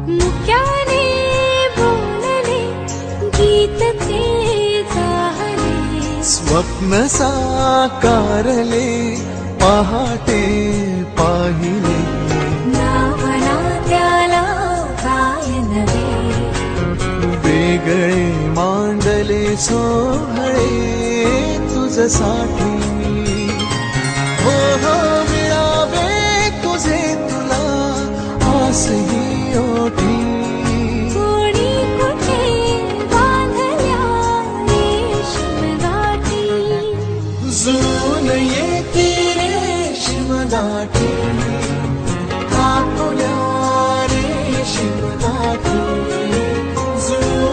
मुक्याने बोलले गीत ते जाहले स्वप्न साकारले पहाटे पाहिले नावना त्याला काय नवे वेगळे मांडले सोहळे तुझसाठी